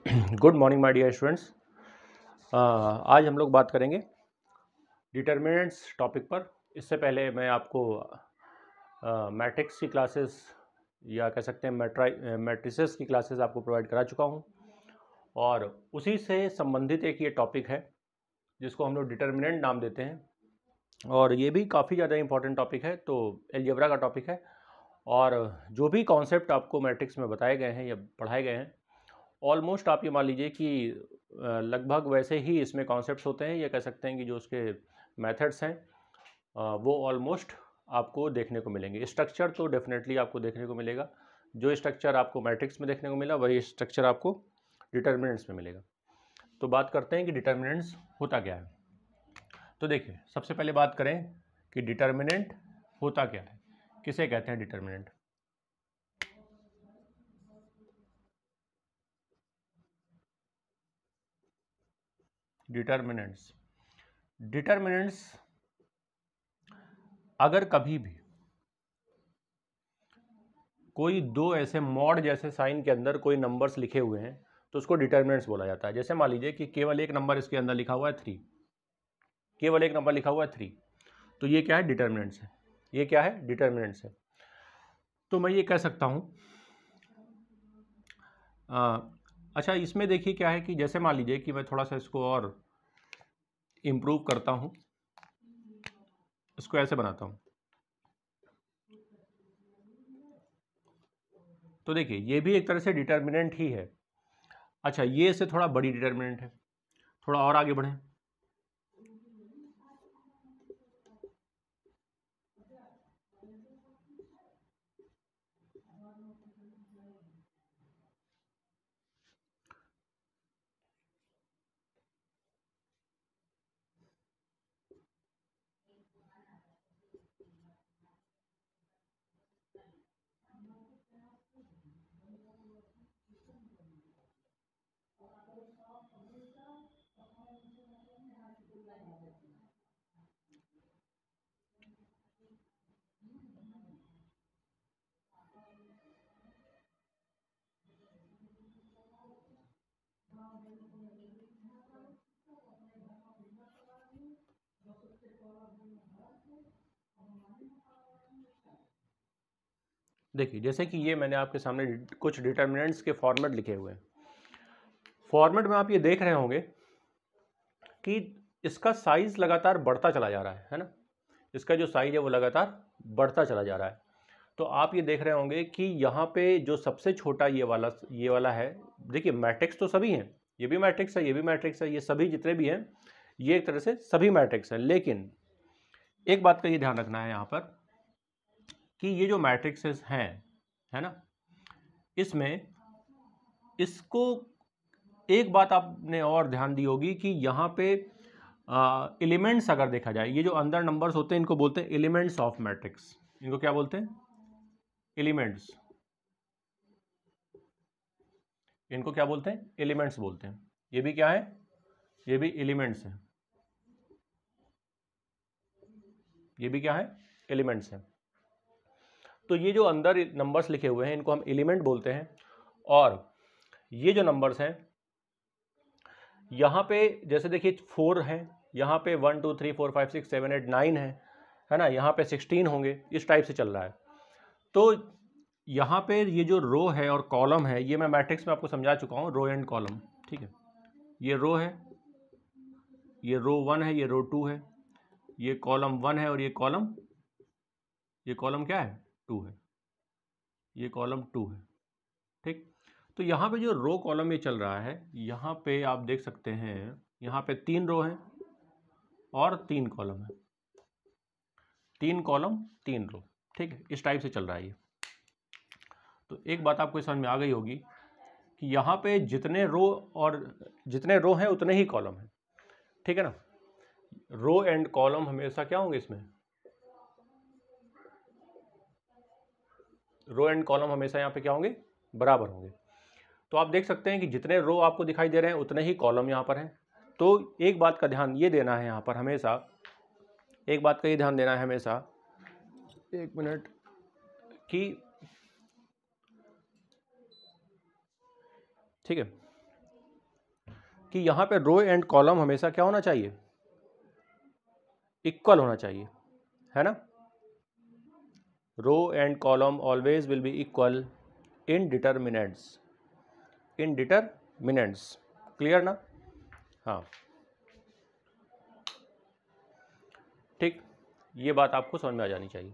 Good morning my dear students. आज हम लोग बात करेंगे डिटर्मिनेंट्स टॉपिक पर। इससे पहले मैं आपको मैट्रिक्स की क्लासेस या कह सकते हैं मैट्रिसेस की क्लासेस आपको प्रोवाइड करा चुका हूं, और उसी से संबंधित एक ये टॉपिक है जिसको हम लोग डिटर्मिनेंट नाम देते हैं, और ये भी काफ़ी ज़्यादा इंपॉर्टेंट टॉपिक है। तो अलजेब्रा का टॉपिक है, और जो भी कॉन्सेप्ट आपको मैट्रिक्स में बताए गए हैं या पढ़ाए गए हैं, ऑलमोस्ट आप ये मान लीजिए कि लगभग वैसे ही इसमें कॉन्सेप्ट्स होते हैं, या कह सकते हैं कि जो उसके मेथड्स हैं वो ऑलमोस्ट आपको देखने को मिलेंगे। स्ट्रक्चर तो डेफिनेटली आपको देखने को मिलेगा। जो स्ट्रक्चर आपको मैट्रिक्स में देखने को मिला वही स्ट्रक्चर आपको डिटर्मिनेंट्स में मिलेगा। तो बात करते हैं कि डिटर्मिनेंट्स होता क्या है। तो देखिए, सबसे पहले बात करें कि डिटर्मिनेंट होता क्या है, किसे कहते हैं डिटर्मिनेंट। डिटर्मिनेंट्स अगर कभी भी कोई दो ऐसे मॉड जैसे साइन के अंदर कोई नंबर्स लिखे हुए हैं तो उसको डिटर्मिनेंट्स बोला जाता है। जैसे मान लीजिए कि केवल एक नंबर इसके अंदर लिखा हुआ है 3, केवल एक नंबर लिखा हुआ है 3, तो ये क्या है? डिटर्मिनेंट्स है। ये क्या है? डिटर्मिनेंट्स है। तो मैं ये कह सकता हूँ, अच्छा इसमें देखिए क्या है कि जैसे मान लीजिए कि मैं थोड़ा सा इसको और इम्प्रूव करता हूँ, इसको ऐसे बनाता हूँ। तो देखिए ये भी एक तरह से डिटर्मिनेंट ही है। अच्छा, ये इससे थोड़ा बड़ी डिटर्मिनेंट है। थोड़ा और आगे बढ़ें, देखिए जैसे कि ये मैंने आपके सामने कुछ डिटर्मिनेंट्स के फॉर्मेट लिखे हुए हैं। फॉर्मेट में आप ये देख रहे होंगे कि इसका साइज लगातार बढ़ता चला जा रहा है ना। इसका जो साइज है वो लगातार बढ़ता चला जा रहा है। तो आप ये देख रहे होंगे कि यहाँ पे जो सबसे छोटा ये वाला है। देखिए मैट्रिक्स तो सभी हैं, ये भी मैट्रिक्स है, ये भी मैट्रिक्स है, ये सभी जितने भी हैं ये एक तरह से सभी मैट्रिक्स हैं। लेकिन एक बात का ये ध्यान रखना है यहाँ पर कि ये जो मैट्रिक्सेस हैं, है ना, इसमें इसको एक बात आपने और ध्यान दी होगी कि यहाँ पे एलिमेंट्स अगर देखा जाए, ये जो अंदर नंबर्स होते हैं इनको बोलते हैं एलिमेंट्स ऑफ मैट्रिक्स। इनको क्या बोलते हैं? एलिमेंट्स। इनको क्या बोलते हैं? एलिमेंट्स बोलते हैं। ये भी क्या है? ये भी एलिमेंट्स है। ये भी क्या है? एलिमेंट्स है। तो ये जो अंदर नंबर्स लिखे हुए हैं इनको हम एलिमेंट बोलते हैं। और ये जो नंबर्स हैं यहाँ पे जैसे देखिए 4 है, यहाँ पे 1 2 3 4 5 6 7 8 9 है ना, यहाँ पे 16 होंगे, इस टाइप से चल रहा है। तो यहाँ पे ये जो रो है और कॉलम है, ये मैं मैट्रिक्स में आपको समझा चुका हूँ, रो एंड कॉलम। ठीक है, ये रो है, ये रो 1 है, ये रो 2 है, ये कॉलम 1 है, और ये कॉलम क्या है? 2 है। ये कॉलम 2 है। ठीक, तो यहाँ पे जो रो कॉलम ये चल रहा है, यहाँ पे आप देख सकते हैं यहाँ पे 3 रो हैं और 3 कॉलम है। 3 कॉलम 3 रो। ठीक है, इस टाइप से चल रहा है ये। तो एक बात आपको समझ में आ गई होगी कि यहाँ पे जितने रो हैं उतने ही कॉलम हैं। ठीक है ना, रो एंड कॉलम हमेशा क्या होंगे इसमें? रो एंड कॉलम हमेशा यहाँ पे क्या होंगे? बराबर होंगे। तो आप देख सकते हैं कि जितने रो आपको दिखाई दे रहे हैं उतने ही कॉलम यहाँ पर हैं। तो एक बात का ध्यान ये देना है यहाँ पर हमेशा, एक बात का ये ध्यान देना है हमेशा, एक मिनट, कि ठीक है, कि यहाँ पे रो एंड कॉलम हमेशा क्या होना चाहिए, इक्वल होना चाहिए, है ना। Row and column always will be equal in determinants, in determinants, clear ना। हाँ ठीक, ये बात आपको समझ में आ जानी चाहिए।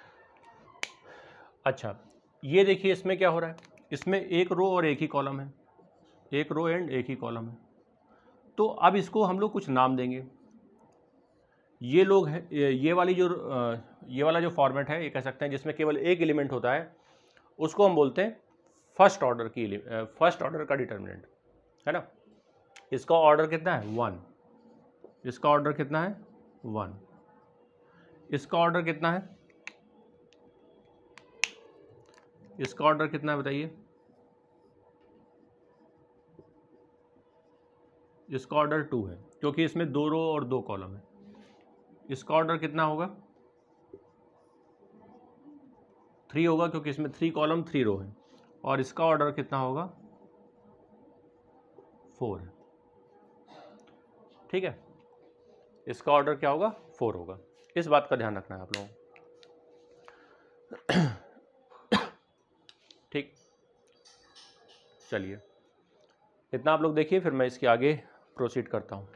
अच्छा ये देखिए इसमें क्या हो रहा है, इसमें एक रो और एक ही कॉलम है, एक रो एंड एक ही कॉलम है। तो अब इसको हम लोग कुछ नाम देंगे। ये लोग है, ये वाला जो फॉर्मेट है, ये कह सकते हैं जिसमें केवल एक एलिमेंट होता है, उसको हम बोलते हैं फर्स्ट ऑर्डर का डिटर्मिनेंट, है ना। इसका ऑर्डर कितना है 1, इसका ऑर्डर कितना है 1, इसका ऑर्डर कितना है, इसका ऑर्डर कितना है बताइए, इसका ऑर्डर 2 है क्योंकि इसमें 2 रो और 2 कॉलम है। इसका ऑर्डर कितना होगा 3 होगा क्योंकि इसमें 3 कॉलम 3 रो है। और इसका ऑर्डर कितना होगा 4 है, ठीक है। इसका ऑर्डर क्या होगा 4 होगा, इस बात का ध्यान रखना है आप लोगों को, ठीक। चलिए इतना आप लोग देखिए, फिर मैं इसके आगे प्रोसीड करता हूँ।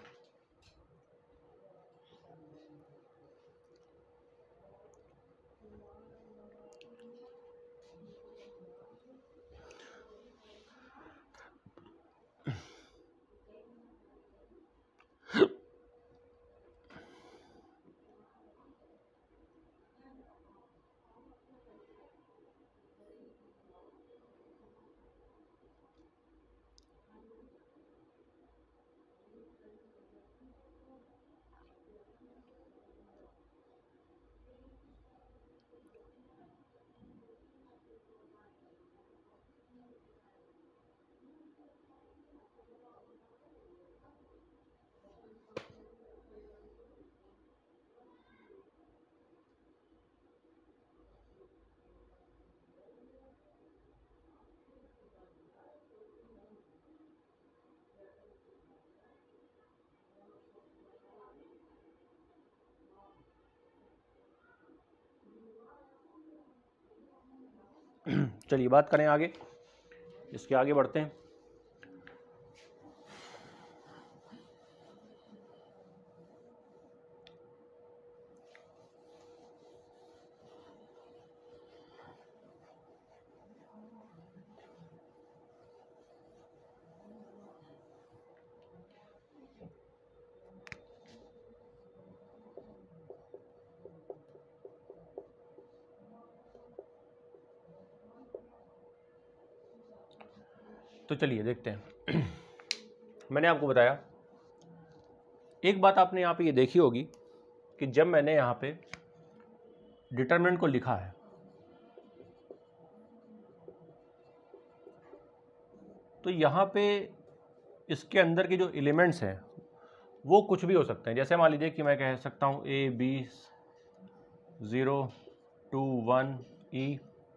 चलिए बात करें आगे, इसके आगे बढ़ते हैं। तो चलिए देखते हैं। मैंने आपको बताया एक बात, आपने यहाँ पे ये देखी होगी कि जब मैंने यहाँ पे डिटरमिनेंट को लिखा है तो यहाँ पे इसके अंदर के जो एलिमेंट्स हैं वो कुछ भी हो सकते हैं। जैसे मान लीजिए कि मैं कह सकता हूँ A B 0 2 1 E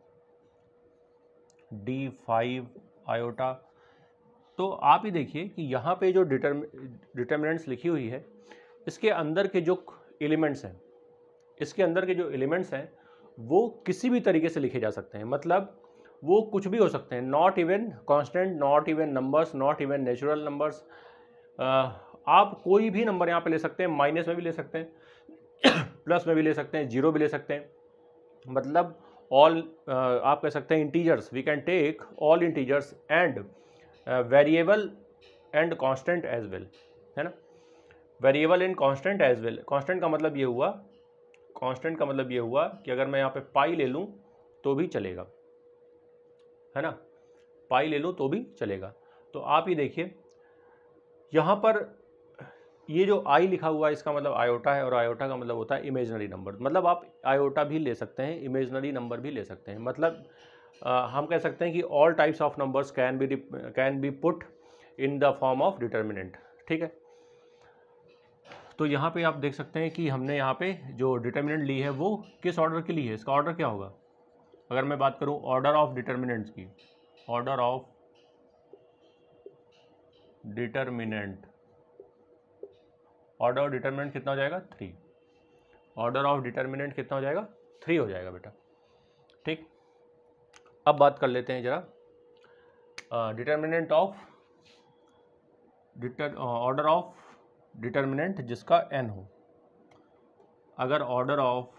D 5 iota. तो आप ही देखिए कि यहाँ पे जो डिटरमिनेंट्स लिखी हुई है, इसके अंदर के जो एलिमेंट्स हैं, इसके अंदर के जो एलिमेंट्स हैं वो किसी भी तरीके से लिखे जा सकते हैं। मतलब वो कुछ भी हो सकते हैं, not even constant, not even numbers, not even natural numbers. आप कोई भी नंबर यहाँ पे ले सकते हैं, माइनस में भी ले सकते हैं, प्लस में भी ले सकते हैं, जीरो भी ले सकते हैं। मतलब ऑल, आप कह सकते हैं integers, we can take all integers and variable and constant as well, है ना। Variable and constant as well. Constant का मतलब ये हुआ कि अगर मैं यहाँ पे पाई ले लूँ तो भी चलेगा, है ना, पाई ले लूँ तो भी चलेगा। तो आप ही देखिए यहाँ पर ये जो आई लिखा हुआ है इसका मतलब आयोटा है, और आयोटा का मतलब होता है इमेजिनरी नंबर। मतलब आप आयोटा भी ले सकते हैं, इमेजिनरी नंबर भी ले सकते हैं। मतलब हम कह सकते हैं कि all types of numbers can be put in the form of determinant, ठीक है। तो यहाँ पे आप देख सकते हैं कि हमने यहाँ पे जो डिटर्मिनेंट ली है वो किस ऑर्डर की ली है, इसका ऑर्डर क्या होगा। अगर मैं बात करूँ ऑर्डर ऑफ डिटर्मिनेंट्स की, order of determinant, order of determinant कितना हो जाएगा 3, ऑर्डर ऑफ डिटर्मिनेंट कितना हो जाएगा 3 हो जाएगा बेटा। ठीक, अब बात कर लेते हैं जरा determinant of order of determinant जिसका n हो। अगर ऑर्डर ऑफ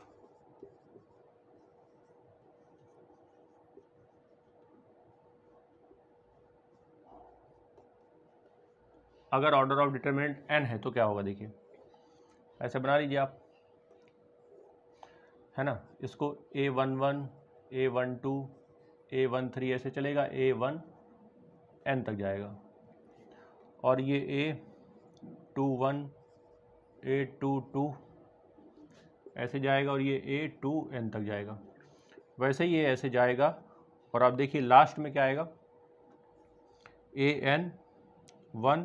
डिटर्मिनेंट n है तो क्या होगा, देखिए ऐसे बना लीजिए आप, है ना। इसको A11, A12, A13 ऐसे चलेगा, A1n तक जाएगा, और ये A21, A22 ऐसे जाएगा, और ये A2n तक जाएगा। वैसे ही ये ऐसे जाएगा, और आप देखिए लास्ट में क्या आएगा, AN1,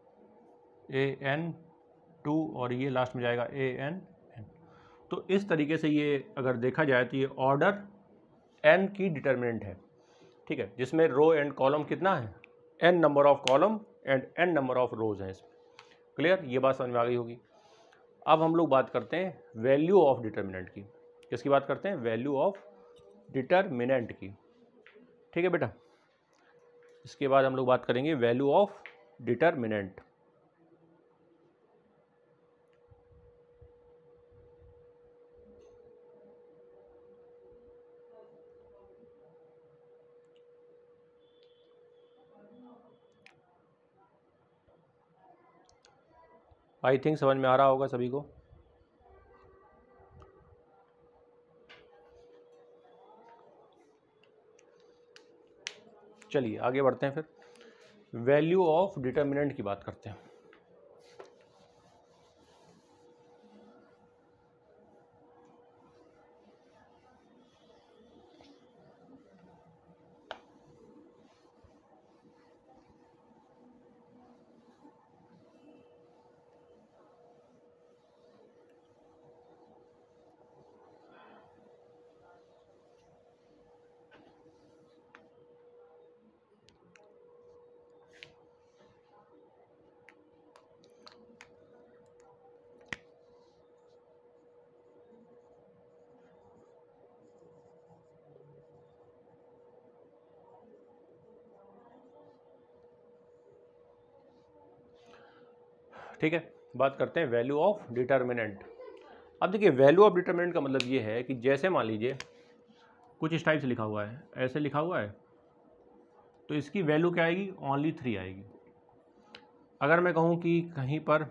AN2, और ये लास्ट में जाएगा ANn। तो इस तरीके से ये अगर देखा जाए तो ये ऑर्डर n की डिटर्मिनेंट है, ठीक है, जिसमें रो एंड कॉलम कितना है, n number of column and n number of rows हैं इसमें। क्लियर, ये बात समझ में आ गई होगी। अब हम लोग बात करते हैं वैल्यू ऑफ डिटर्मिनेंट की। किसकी बात करते हैं, वैल्यू ऑफ डिटर्मिनेंट की। ठीक है बेटा, इसके बाद हम लोग बात करेंगे value of determinant. I think समझ में आ रहा होगा सभी को। चलिए आगे बढ़ते हैं, फिर वैल्यू ऑफ डिटर्मिनेंट की बात करते हैं। ठीक है, बात करते हैं वैल्यू ऑफ डिटर्मिनेंट। अब देखिए वैल्यू ऑफ डिटर्मिनेंट का मतलब ये है कि जैसे मान लीजिए कुछ इस टाइप से लिखा हुआ है, ऐसे लिखा हुआ है, तो इसकी वैल्यू क्या आएगी, ओनली 3 आएगी। अगर मैं कहूँ कि कहीं पर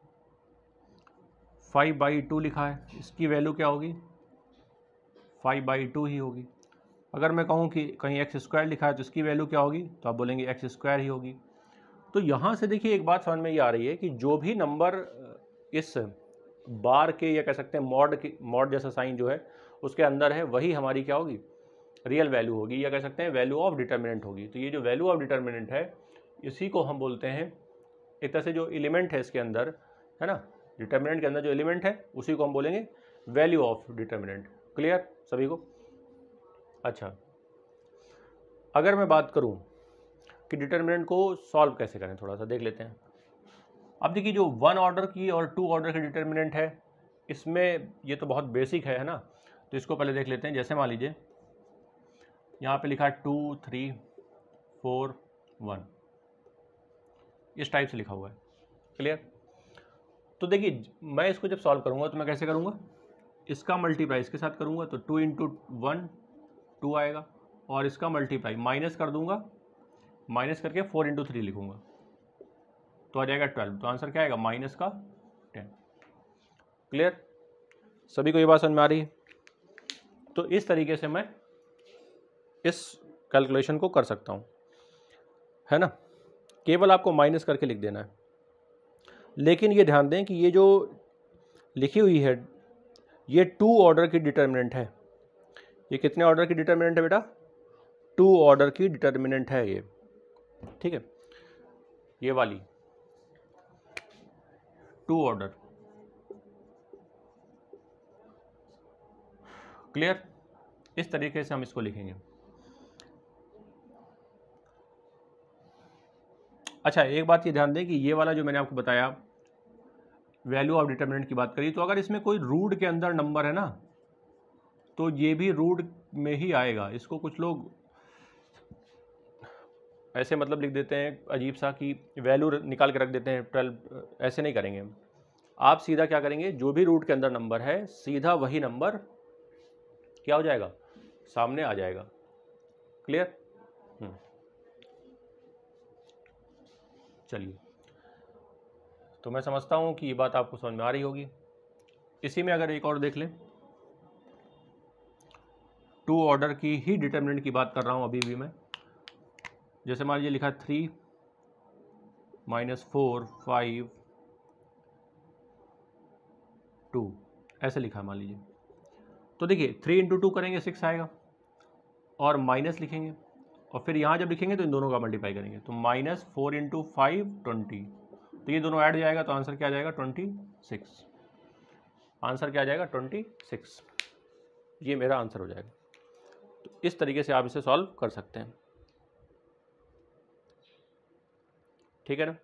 5/2 लिखा है, इसकी वैल्यू क्या होगी, 5/2 ही होगी। अगर मैं कहूँ कि कहीं x² लिखा है तो इसकी वैल्यू क्या होगी, तो आप बोलेंगे x² ही होगी। तो यहाँ से देखिए एक बात समझ में ये आ रही है कि जो भी नंबर इस बार के, या कह सकते हैं मॉड जैसा साइन जो है उसके अंदर है, वही हमारी क्या होगी, रियल वैल्यू होगी, या कह सकते हैं वैल्यू ऑफ डिटर्मिनेंट होगी। तो ये जो वैल्यू ऑफ डिटर्मिनेंट है, इसी को हम बोलते हैं, एक तरह से जो एलिमेंट है इसके अंदर, है ना, डिटर्मिनेंट के अंदर जो एलिमेंट है उसी को हम बोलेंगे वैल्यू ऑफ डिटर्मिनेंट। क्लियर सभी को। अच्छा, अगर मैं बात करूं कि डिटर्मिनेंट को सॉल्व कैसे करें, थोड़ा सा देख लेते हैं। अब देखिए जो 1 ऑर्डर की और 2 ऑर्डर की डिटर्मिनेंट है, इसमें ये तो बहुत बेसिक है ना, तो इसको पहले देख लेते हैं। जैसे मान लीजिए यहाँ पे लिखा है 2, 3, 4, 1, इस टाइप से लिखा हुआ है। क्लियर। तो देखिए मैं इसको जब सॉल्व करूँगा तो मैं कैसे करूँगा, इसका मल्टीप्लाई इसके साथ करूँगा तो 2 × 1 2 आएगा, और इसका मल्टीप्लाई माइनस कर दूंगा, माइनस करके 4 × 3 लिखूंगा तो आ जाएगा 12। तो आंसर क्या आएगा, -10। क्लियर, सभी को ये बात समझ में आ रही है। तो इस तरीके से मैं इस कैलकुलेशन को कर सकता हूँ, है ना। केवल आपको माइनस करके लिख देना है। लेकिन ये ध्यान दें कि ये जो लिखी हुई है ये 2 ऑर्डर की डिटर्मिनेंट है। ये कितने ऑर्डर की डिटर्मिनेंट है बेटा, 2 ऑर्डर की डिटर्मिनेंट है ये। ठीक है, ये वाली 2 ऑर्डर। क्लियर, इस तरीके से हम इसको लिखेंगे। अच्छा, एक बात ये ध्यान दें कि ये वाला जो मैंने आपको बताया वैल्यू ऑफ डिटर्मिनेंट की बात करी, तो अगर इसमें कोई रूट के अंदर नंबर है ना तो ये भी रूट में ही आएगा। इसको कुछ लोग ऐसे मतलब लिख देते हैं अजीब सा कि वैल्यू निकाल के रख देते हैं 12, ऐसे नहीं करेंगे। आप सीधा क्या करेंगे, जो भी रूट के अंदर नंबर है सीधा वही नंबर क्या हो जाएगा, सामने आ जाएगा। क्लियर? चलिए, तो मैं समझता हूँ कि ये बात आपको समझ में आ रही होगी। इसी में अगर एक और देख लें, टू ऑर्डर की ही डिटर्मिनेंट की बात कर रहा हूँ अभी भी मैं। जैसे मान लीजिए लिखा 3 -4 5 2, ऐसे लिखा मान लीजिए। तो देखिए 3 × 2 करेंगे 6 आएगा, और माइनस लिखेंगे, और फिर यहाँ जब लिखेंगे तो इन दोनों का मल्टीप्लाई करेंगे, तो -4 × 5 20, तो ये दोनों ऐड हो जाएगा, तो आंसर क्या आ जाएगा 26। आंसर क्या आ जाएगा 26, ये मेरा आंसर हो जाएगा। तो इस तरीके से आप इसे सॉल्व कर सकते हैं, ठीक है ना।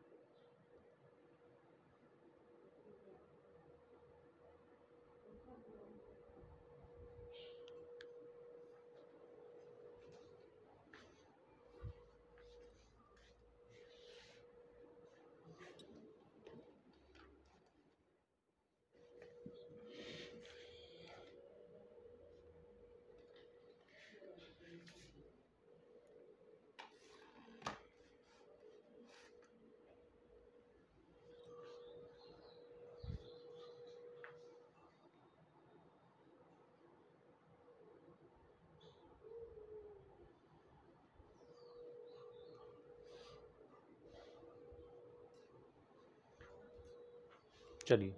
चलिए,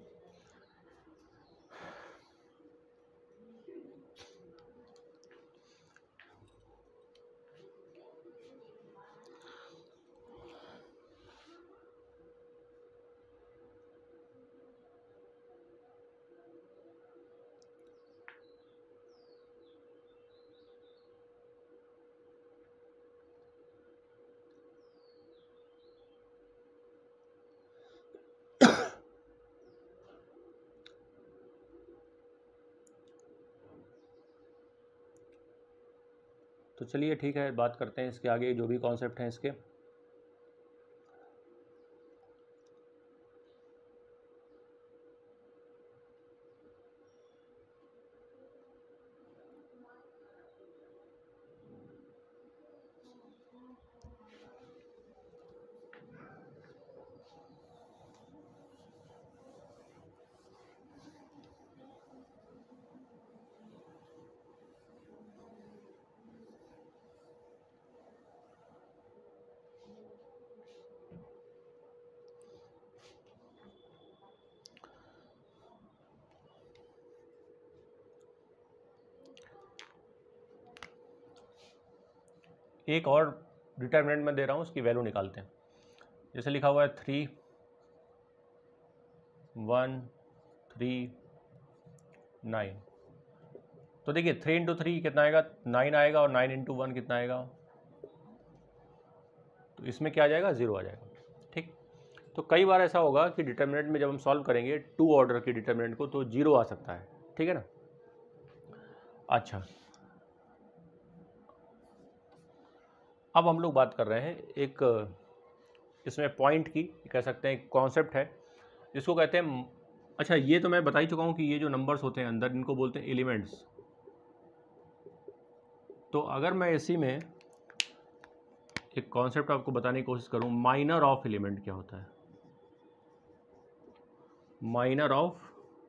तो चलिए ठीक है, बात करते हैं इसके आगे जो भी कॉन्सेप्ट हैं इसके। एक और डिटर्मिनेंट मैं दे रहा हूँ, उसकी वैल्यू निकालते हैं। जैसे लिखा हुआ है 3 1 3 9, तो देखिए 3 × 3 कितना आएगा, 9 आएगा, और 9 × 1 कितना आएगा, तो इसमें क्या आ जाएगा, 0 आ जाएगा। ठीक, तो कई बार ऐसा होगा कि डिटर्मिनेंट में जब हम सॉल्व करेंगे टू ऑर्डर की डिटर्मिनेंट को, तो 0 आ सकता है, ठीक है ना। अच्छा, अब हम लोग बात कर रहे हैं एक इसमें पॉइंट की, कह सकते हैं कॉन्सेप्ट है जिसको कहते हैं, अच्छा ये तो मैं बता ही चुका हूँ कि ये जो नंबर्स होते हैं अंदर, इनको बोलते हैं एलिमेंट्स। तो अगर मैं इसी में एक कॉन्सेप्ट आपको बताने की कोशिश करूँ, माइनर ऑफ एलिमेंट क्या होता है, माइनर ऑफ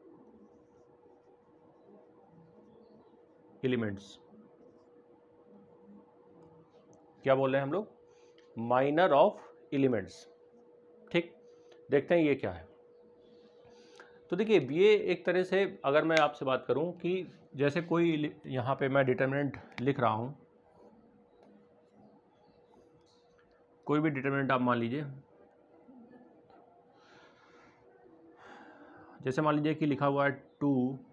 एलिमेंट्स, क्या बोल रहे हैं हम लोग, माइनर ऑफ एलिमेंट्स। ठीक, देखते हैं ये क्या है। तो देखिए ये एक तरह से, अगर मैं आपसे बात करूं कि जैसे कोई यहाँ पे मैं डिटर्मिनेंट लिख रहा हूं, कोई भी डिटर्मिनेंट आप मान लीजिए, जैसे मान लीजिए कि लिखा हुआ है 2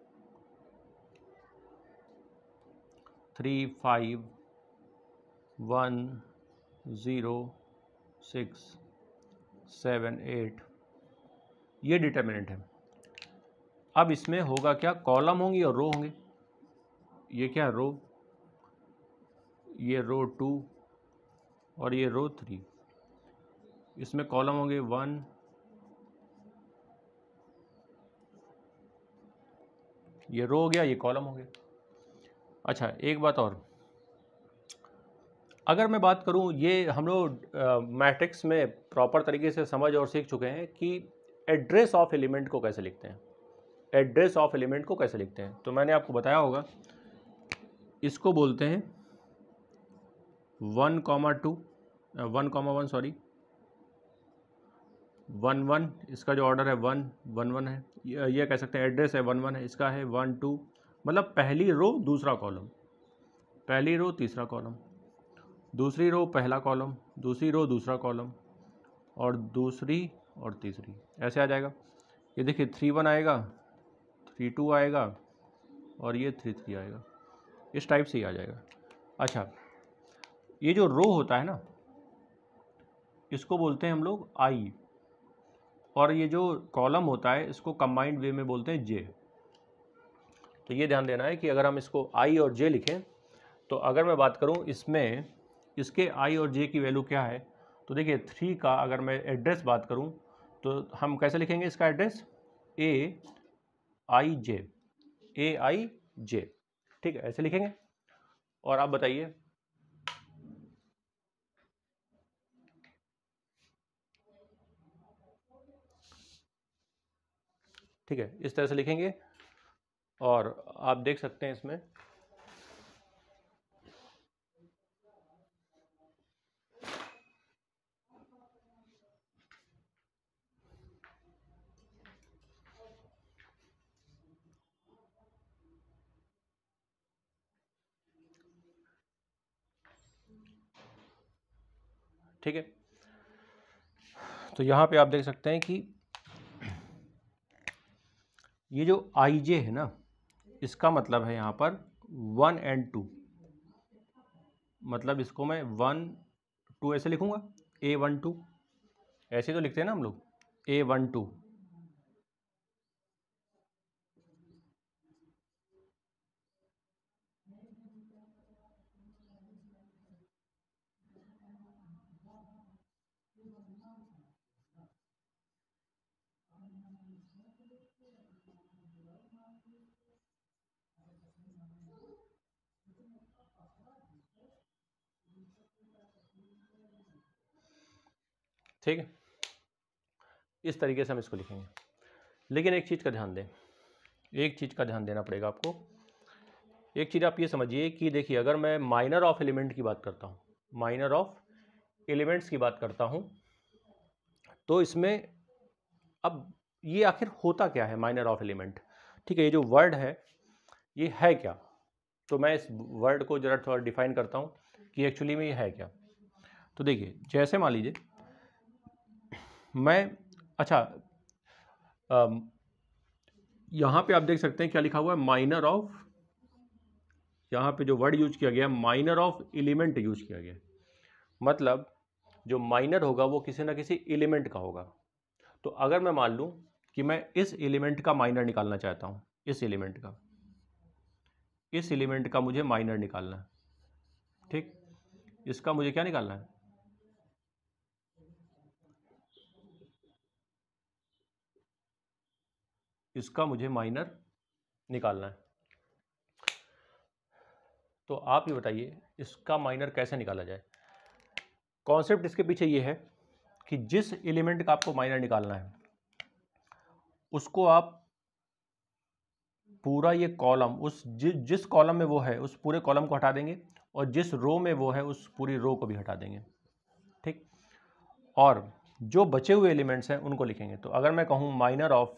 3 5 1 0 6 7 8, ये डिटर्मिनेंट है। अब इसमें होगा क्या, कॉलम होंगी और रो होंगे। ये क्या रो, ये रो 2 और ये रो 3। इसमें कॉलम होंगे 1, ये रो हो गया, ये कॉलम हो गया। अच्छा एक बात और, अगर मैं बात करूं, ये हम लोग मैट्रिक्स में प्रॉपर तरीके से समझ और सीख चुके हैं कि एड्रेस ऑफ एलिमेंट को कैसे लिखते हैं। एड्रेस ऑफ एलिमेंट को कैसे लिखते हैं, तो मैंने आपको बताया होगा, इसको बोलते हैं 1,2 1,1 सॉरी 1 1, इसका जो ऑर्डर है 1 1 1 है। ये कह सकते हैं एड्रेस है 1 1 है, इसका है 1 2, मतलब पहली रो दूसरा कॉलम, पहली रो तीसरा कॉलम, दूसरी रो पहला कॉलम, दूसरी रो दूसरा कॉलम, और दूसरी और तीसरी, ऐसे आ जाएगा। ये देखिए 3 1 आएगा, 3 2 आएगा, और ये 3 3 आएगा, इस टाइप से ही आ जाएगा। अच्छा ये जो रो होता है ना, इसको बोलते हैं हम लोग आई, और ये जो कॉलम होता है इसको कंबाइंड वे में बोलते हैं जे। तो ये ध्यान देना है कि अगर हम इसको आई और जे लिखें, तो अगर मैं बात करूं इसमें इसके आई और जे की वैल्यू क्या है, तो देखिए 3 का अगर मैं एड्रेस बात करूं तो हम कैसे लिखेंगे इसका एड्रेस, ए आई जे, ए आई जे, ठीक है, ऐसे लिखेंगे। और आप बताइए, ठीक है, इस तरह से लिखेंगे। और आप देख सकते हैं इसमें ठीक है, तो यहाँ पे आप देख सकते हैं कि ये जो आई जे है ना, इसका मतलब है यहाँ पर 1 and 2, मतलब इसको मैं 1 2 ऐसे लिखूंगा, A12, ऐसे तो लिखते हैं ना हम लोग, A12। ठीक है, इस तरीके से हम इसको लिखेंगे। लेकिन एक चीज़ का ध्यान दें, एक चीज़ का ध्यान देना पड़ेगा आपको। एक चीज़ आप ये समझिए कि देखिए, अगर मैं माइनर ऑफ एलिमेंट की बात करता हूँ, माइनर ऑफ एलिमेंट्स की बात करता हूँ, तो इसमें अब ये आखिर होता क्या है माइनर ऑफ एलिमेंट। ठीक है, ये जो वर्ड है ये है क्या, तो मैं इस वर्ड को जरा थोड़ा डिफाइन करता हूँ कि एक्चुअली में ये है क्या। तो देखिए, जैसे मान लीजिए मैं, अच्छा यहाँ पे आप देख सकते हैं क्या लिखा हुआ है, माइनर ऑफ, यहाँ पे जो वर्ड यूज किया गया माइनर ऑफ एलिमेंट यूज किया गया, मतलब जो माइनर होगा वो किसी ना किसी एलिमेंट का होगा। तो अगर मैं मान लूँ कि मैं इस एलिमेंट का माइनर निकालना चाहता हूँ, इस एलिमेंट का, इस एलिमेंट का मुझे माइनर निकालना है, ठीक, इसका मुझे क्या निकालना है, इसका मुझे माइनर निकालना है। तो आप ये बताइए इसका माइनर कैसे निकाला जाए। कॉन्सेप्ट इसके पीछे ये है कि जिस एलिमेंट का आपको माइनर निकालना है उसको आप पूरा ये कॉलम, उस जिस कॉलम में वो है उस पूरे कॉलम को हटा देंगे, और जिस रो में वो है उस पूरी रो को भी हटा देंगे, ठीक। और जो बचे हुए एलिमेंट्स हैं उनको लिखेंगे। तो अगर मैं कहूँ माइनर ऑफ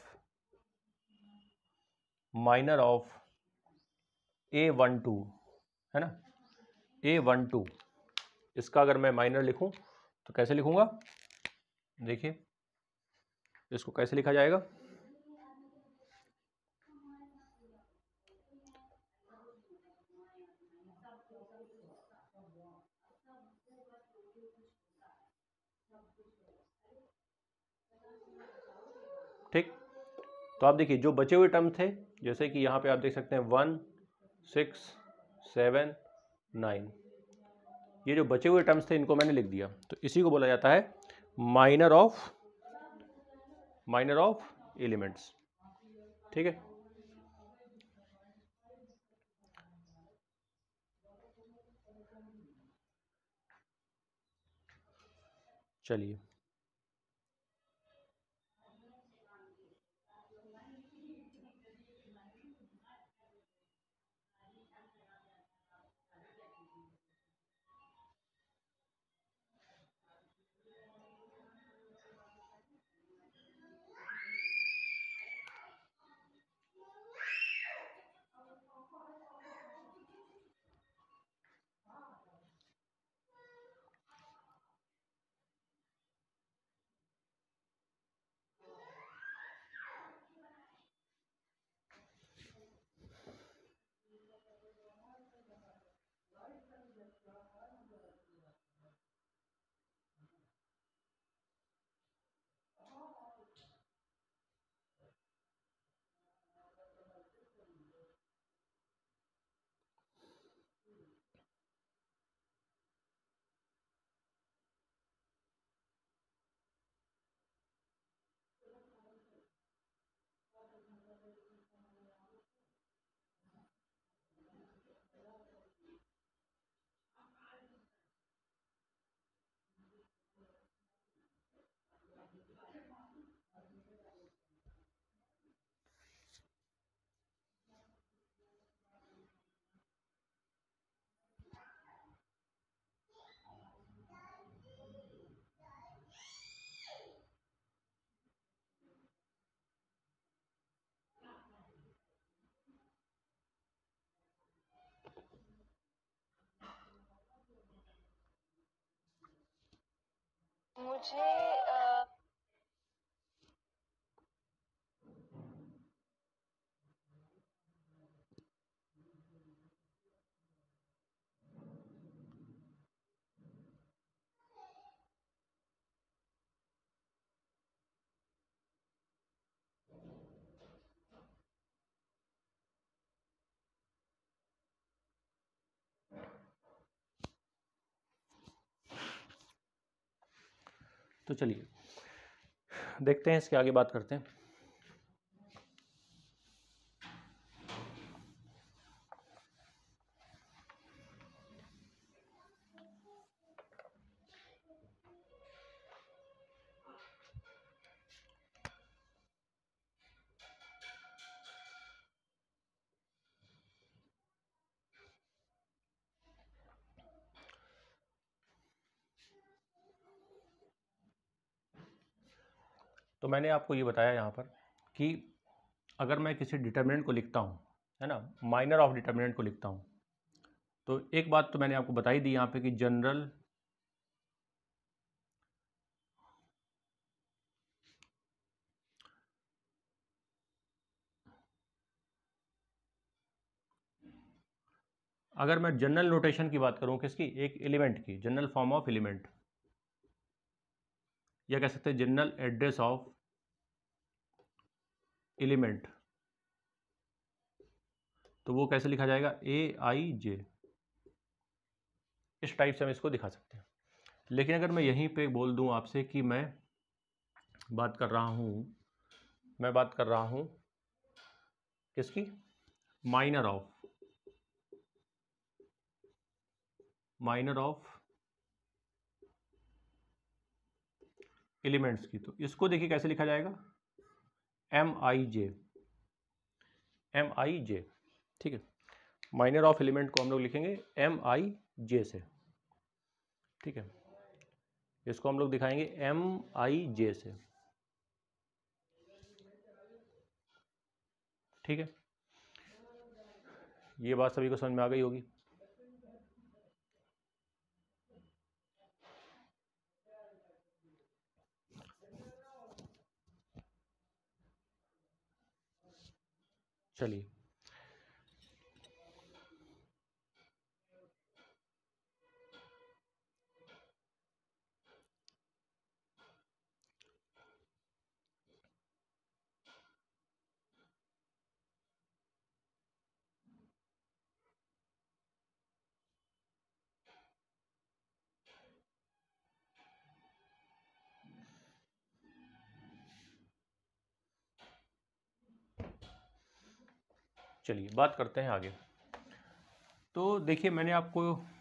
A12, है ना, A12, इसका अगर मैं माइनर लिखूं तो कैसे लिखूंगा, देखिए इसको कैसे लिखा जाएगा, तो आप देखिए जो बचे हुए टर्म थे, जैसे कि यहाँ पे आप देख सकते हैं 1, 6, 7, 9, ये जो बचे हुए टर्म्स थे इनको मैंने लिख दिया। तो इसी को बोला जाता है माइनर ऑफ एलिमेंट्स। ठीक है, चलिए मुझे तो चलिए देखते हैं, इसके आगे बात करते हैं। तो मैंने आपको ये बताया यहाँ पर कि अगर मैं किसी डिटर्मिनेंट को लिखता हूँ, है ना, माइनर ऑफ डिटर्मिनेंट को लिखता हूँ, तो एक बात तो मैंने आपको बताई दी यहाँ पे कि जनरल अगर मैं जनरल नोटेशन की बात करूँ, किसकी, एक एलिमेंट की, जनरल फॉर्म ऑफ एलिमेंट, या कह सकते हैं जनरल एड्रेस ऑफ एलिमेंट, तो वो कैसे लिखा जाएगा, AIJ, इस टाइप से हम इसको दिखा सकते हैं। लेकिन अगर मैं यहीं पे बोल दूं आपसे कि मैं बात कर रहा हूं किसकी, माइनर ऑफ एलिमेंट्स की, तो इसको देखिए कैसे लिखा जाएगा, MIJ। ठीक है, माइनर ऑफ एलिमेंट को हम लोग लिखेंगे MIJ से। ठीक है, इसको हम लोग दिखाएंगे MIJ से। ठीक है, ये बात सभी को समझ में आ गई होगी। चलिए चलिए बात करते हैं आगे। तो देखिए मैंने आपको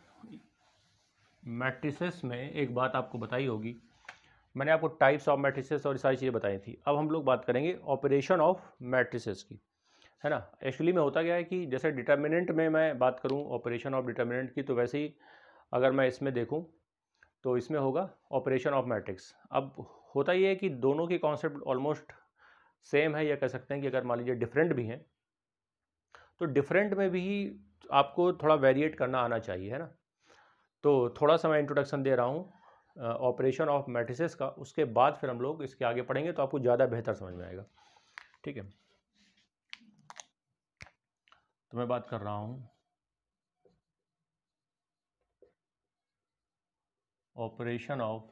मैट्रिसेस में एक बात आपको बताई होगी, मैंने आपको टाइप्स ऑफ मैट्रिसेस और सारी चीज़ें बताई थी। अब हम लोग बात करेंगे ऑपरेशन ऑफ मैट्रिसेस की, है ना। एक्चुअली में होता क्या है कि जैसे डिटर्मिनेंट में मैं बात करूं ऑपरेशन ऑफ डिटर्मिनेंट की, तो वैसे ही अगर मैं इसमें देखूं तो इसमें होगा ऑपरेशन ऑफ मैट्रिक्स। अब होता ये है कि दोनों की कॉन्सेप्ट ऑलमोस्ट सेम है, या कह सकते हैं कि अगर मान लीजिए डिफरेंट भी हैं तो डिफरेंट में भी आपको थोड़ा वेरिएट करना आना चाहिए, है ना। तो थोड़ा सा मैं इंट्रोडक्शन दे रहा हूँ ऑपरेशन ऑफ मैट्रिसेस का, उसके बाद फिर हम लोग इसके आगे पढ़ेंगे तो आपको ज़्यादा बेहतर समझ में आएगा, ठीक है। तो मैं बात कर रहा हूँ ऑपरेशन ऑफ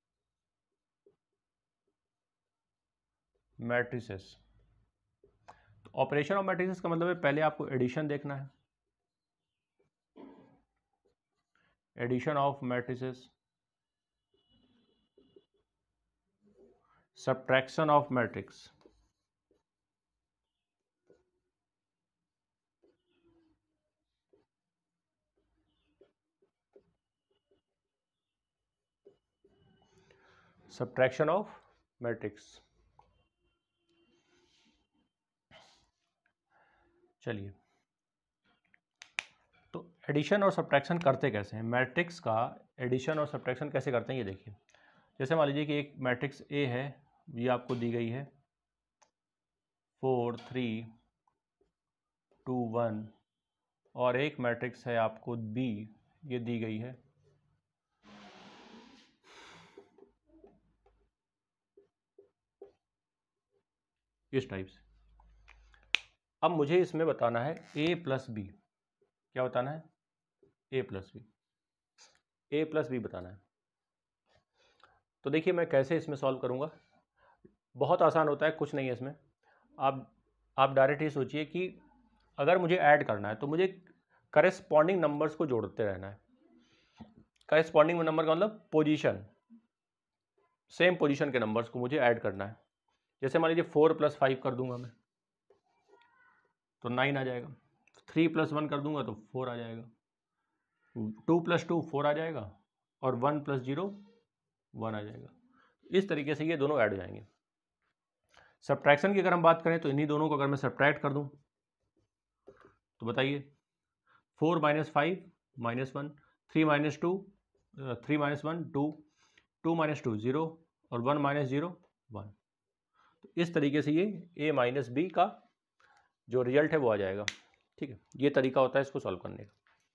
मैट्रिसेस। तो ऑपरेशन ऑफ मैट्रिसेस का मतलब है पहले आपको एडिशन देखना है, addition of matrices, subtraction of matrix, subtraction of matrix. चलिए, तो एडिशन और सब्ट्रैक्शन करते कैसे हैं, मैट्रिक्स का एडिशन और सब्ट्रैक्शन कैसे करते हैं ये देखिए। जैसे मान लीजिए कि एक मैट्रिक्स ए है, ये आपको दी गई है 4 3 2 1, और एक मैट्रिक्स है आपको बी, ये दी गई है इस टाइप से। अब मुझे इसमें बताना है ए प्लस बी, क्या बताना है, A plus B, A plus B बताना है। तो देखिए मैं कैसे इसमें सॉल्व करूँगा, बहुत आसान होता है, कुछ नहीं है इसमें। आप डायरेक्ट ये सोचिए कि अगर मुझे ऐड करना है तो मुझे करेस्पॉन्डिंग नंबर्स को जोड़ते रहना है। करेस्पॉन्डिंग नंबर का मतलब पोजीशन, सेम पोजीशन के नंबर्स को मुझे ऐड करना है। जैसे मान लीजिए 4 + 5 कर दूंगा मैं तो 9 आ जाएगा, 3 + 1 कर दूंगा तो 4 आ जाएगा, 2 + 2 4 आ जाएगा, और 1 + 0 1 आ जाएगा। इस तरीके से ये दोनों ऐड हो जाएंगे। सब्ट्रैक्शन की अगर हम बात करें तो इन्हीं दोनों को अगर मैं सब्ट्रैक्ट कर दूं तो बताइए, 4 - 5 -1, 3 - 2 3 - 1 2, 2 - 2 0, और 1 - 0 1। तो इस तरीके से ये a - b का जो रिजल्ट है वो आ जाएगा, ठीक है। ये तरीका होता है इसको सॉल्व करने का।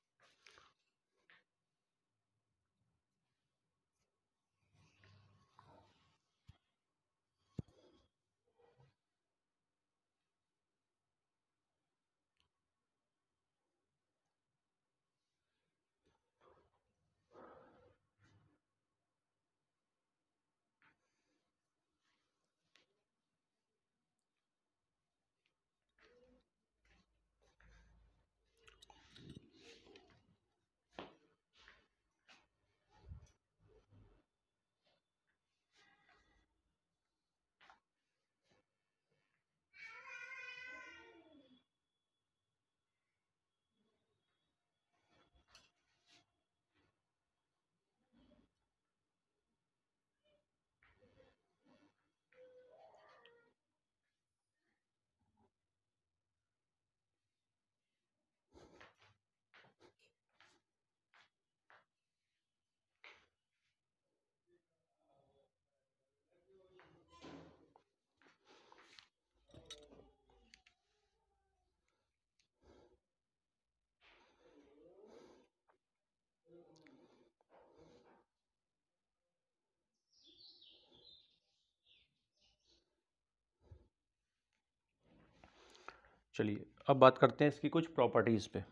चलिए अब बात करते हैं इसकी कुछ प्रॉपर्टीज़ पे।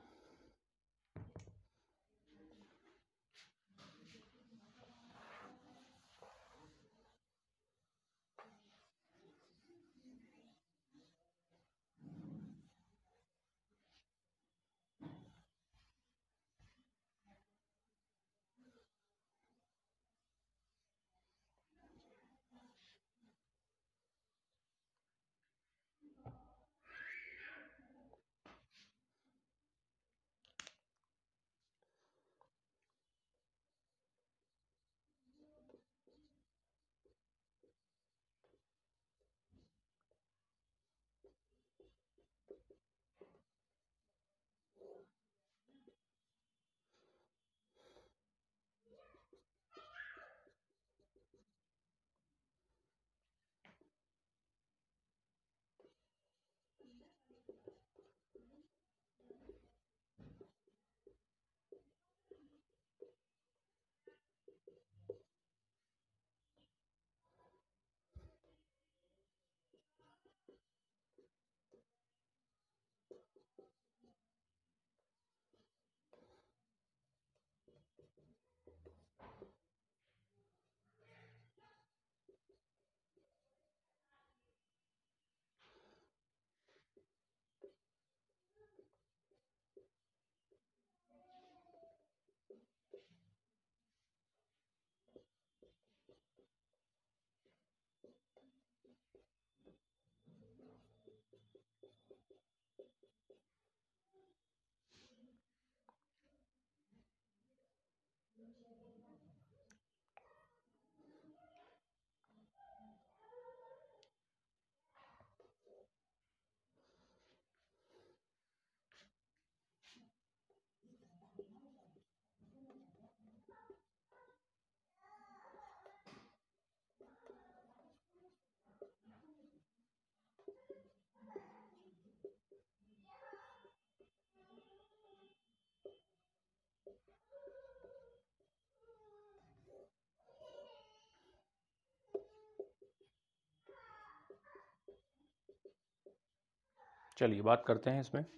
चलिए बात करते हैं इसमें।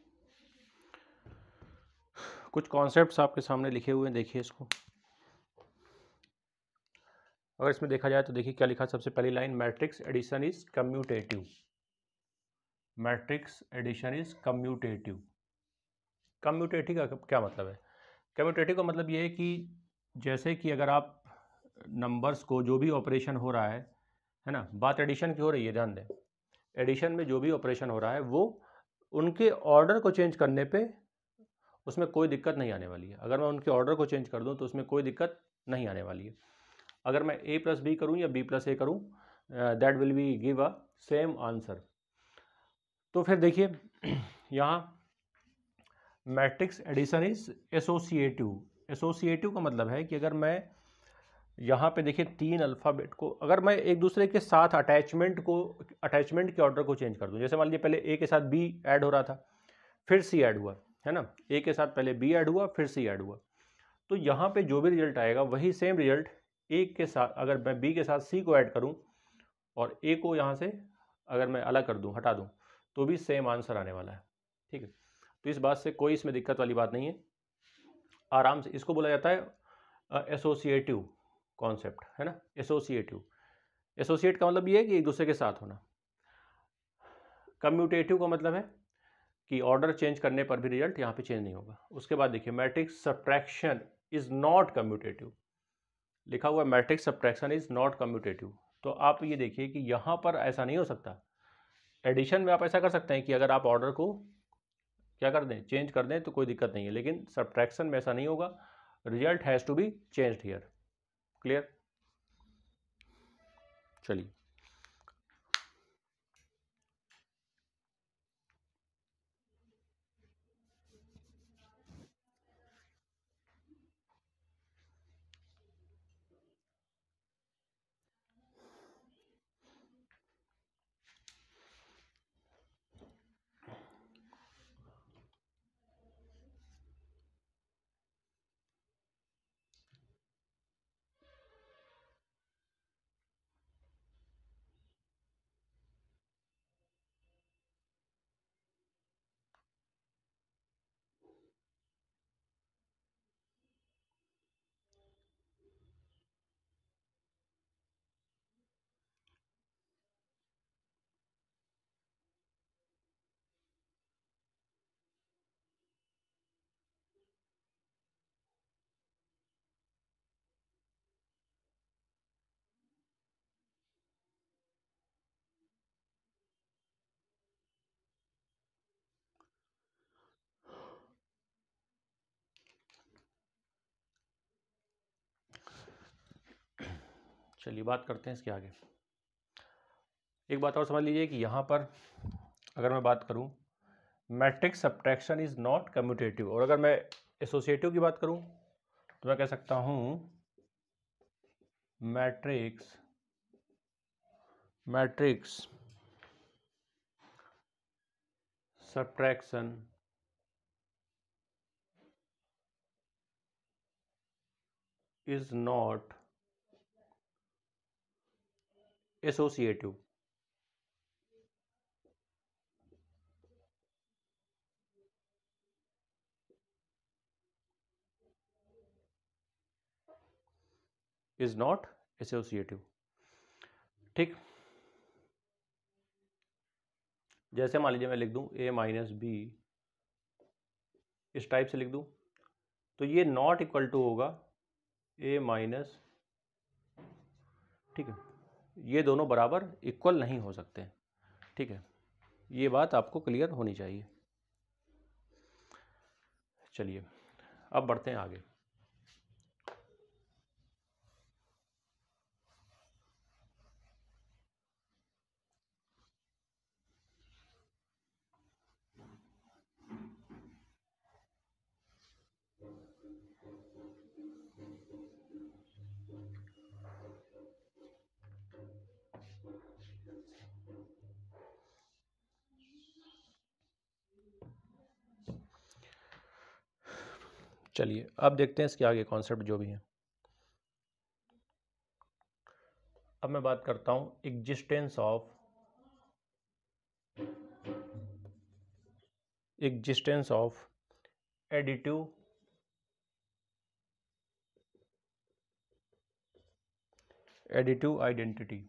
कुछ कॉन्सेप्ट्स आपके सामने लिखे हुए हैं, देखिए इसको। अगर इसमें देखा जाए तो देखिए क्या लिखा, सबसे पहली line, matrix addition is commutative. Matrix addition is commutative. Commutative का क्या मतलब है? कम्यूटेटिव का मतलब ये है कि जैसे कि अगर आप नंबर्स को, जो भी ऑपरेशन हो रहा है ना, बात एडिशन की हो रही है, ध्यान दें। एडिशन में जो भी ऑपरेशन हो रहा है वो उनके ऑर्डर को चेंज करने पे उसमें कोई दिक्कत नहीं आने वाली है। अगर मैं उनके ऑर्डर को चेंज कर दूं तो उसमें कोई दिक्कत नहीं आने वाली है। अगर मैं a प्लस बी करूँ या b प्लस ए करूँ, that will be give a same answer. तो फिर देखिए यहाँ matrix addition is associative. Associative का मतलब है कि अगर मैं यहाँ पे देखिए 3 अल्फ़ाबेट को, अगर मैं एक दूसरे के साथ अटैचमेंट के ऑर्डर को चेंज कर दूँ, जैसे मान लीजिए पहले a के साथ b ऐड हो रहा था, फिर c ऐड हुआ, है ना, a के साथ पहले b ऐड हुआ, फिर c ऐड हुआ, तो यहाँ पे जो भी रिजल्ट आएगा वही सेम रिजल्ट a के साथ, अगर मैं b के साथ c को ऐड करूँ और a को यहाँ से अगर मैं अलग कर दूँ, हटा दूँ, तो भी सेम आंसर आने वाला है। ठीक है, तो इस बात से कोई इसमें दिक्कत वाली बात नहीं है, आराम से। इसको बोला जाता है एसोसिएटिव कॉन्सेप्ट, है ना, एसोसिएटिव। एसोसिएट का मतलब ये है कि एक दूसरे के साथ होना। कम्यूटेटिव का मतलब है कि ऑर्डर चेंज करने पर भी रिजल्ट यहाँ पे चेंज नहीं होगा। उसके बाद देखिए matrix subtraction is not commutative, लिखा हुआ है matrix subtraction is not commutative. तो आप ये देखिए कि यहाँ पर ऐसा नहीं हो सकता। एडिशन में आप ऐसा कर सकते हैं कि अगर आप ऑर्डर को क्या कर दें, चेंज कर दें, तो कोई दिक्कत नहीं है, लेकिन सब्ट्रैक्शन में ऐसा नहीं होगा, result has to be changed here. Clear? चलिए चलिए बात करते हैं इसके आगे। एक बात और समझ लीजिए कि यहाँ पर अगर मैं बात करूँ matrix subtraction is not commutative, और अगर मैं एसोसिएटिव की बात करूँ तो मैं कह सकता हूँ matrix subtraction is not associative. Is not associative. ठीक, जैसे मान लीजिए मैं लिख दूं a माइनस बी, इस टाइप से लिख दूं, तो ये नॉट इक्वल टू होगा a माइनस, ठीक है, ये दोनों बराबर इक्वल नहीं हो सकते। ठीक है, ये बात आपको क्लियर होनी चाहिए। चलिए अब बढ़ते हैं आगे। चलिए अब देखते हैं इसके आगे कॉन्सेप्ट जो भी है। अब मैं बात करता हूं existence of additive identity.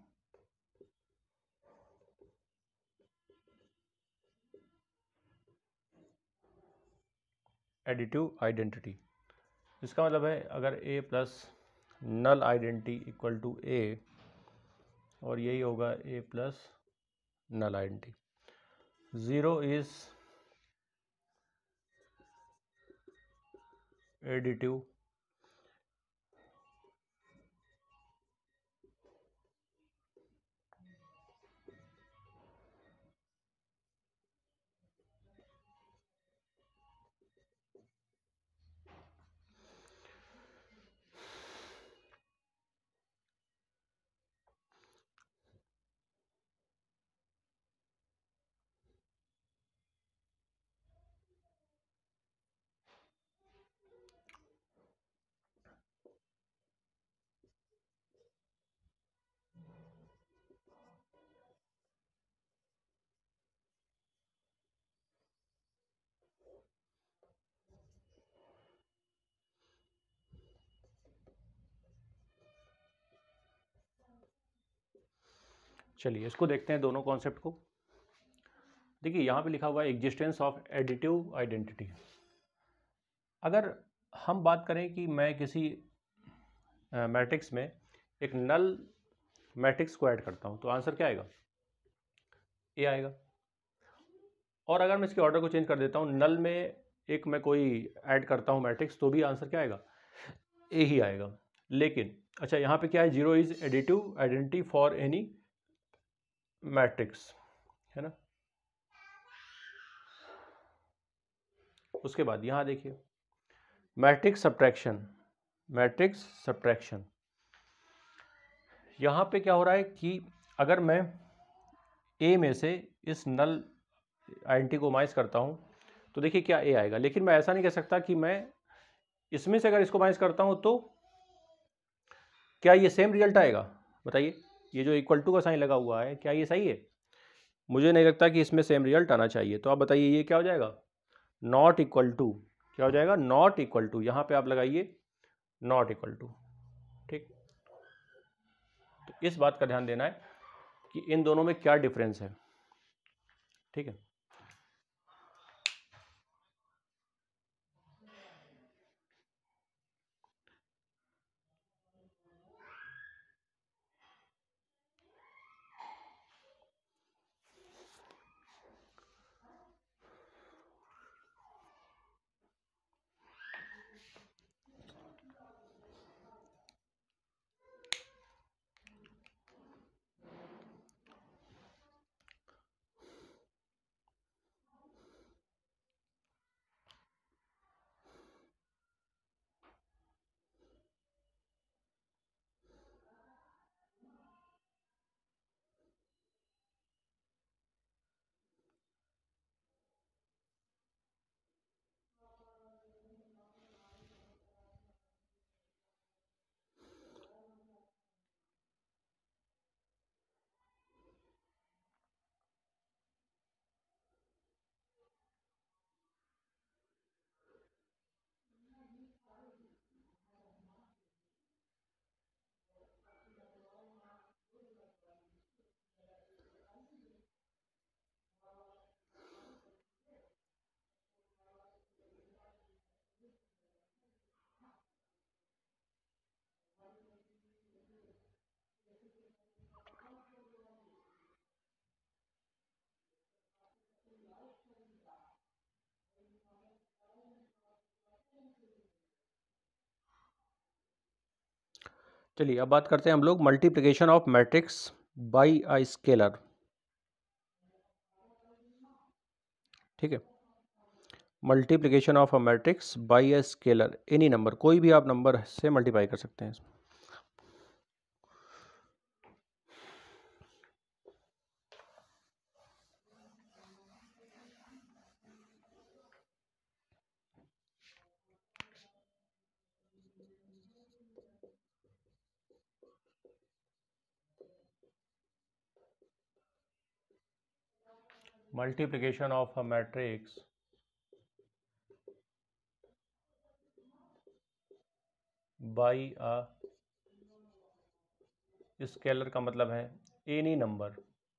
Additive identity इसका मतलब है अगर a plus null identity equal to a, और यही होगा a plus null identity, 0 is additive चलिए इसको देखते हैं दोनों कॉन्सेप्ट को। देखिए यहाँ पे लिखा हुआ है एग्जिस्टेंस ऑफ एडिटिव आइडेंटिटी। अगर हम बात करें कि मैं किसी मैट्रिक्स में एक नल मैट्रिक्स को ऐड करता हूँ तो आंसर क्या आएगा? ए आएगा। और अगर मैं इसके ऑर्डर को चेंज कर देता हूँ, नल में एक मैं कोई ऐड करता हूँ मैट्रिक्स, तो भी आंसर क्या आएगा? ए ही आएगा। लेकिन अच्छा यहाँ पे क्या है? 0 is additive identity for any matrix, है ना। उसके बाद यहाँ देखिए मैट्रिक्स सब्ट्रैक्शन। यहाँ पे क्या हो रहा है कि अगर मैं ए में से इस नल आइडेंटिटी को माइनस करता हूँ तो देखिए क्या ए आएगा। लेकिन मैं ऐसा नहीं कह सकता कि मैं इसमें से अगर इसको माइनस करता हूँ तो क्या ये सेम रिजल्ट आएगा? बताइए, ये जो इक्वल टू का साइन लगा हुआ है क्या ये सही है? मुझे नहीं लगता कि इसमें सेम रिजल्ट आना चाहिए। तो आप बताइए ये क्या हो जाएगा? Not equal to. क्या हो जाएगा? Not equal to. यहाँ पे आप लगाइए नॉट इक्वल टू। ठीक, तो इस बात का ध्यान देना है कि इन दोनों में क्या डिफरेंस है। ठीक है, चलिए अब बात करते हैं हम लोग multiplication of matrix by a scalar. ठीक है, multiplication of a matrix by a scalar, any number, कोई भी आप नंबर से मल्टीप्लाई कर सकते हैं। Multiplication of a matrix by a scalar का मतलब है एनी नंबर।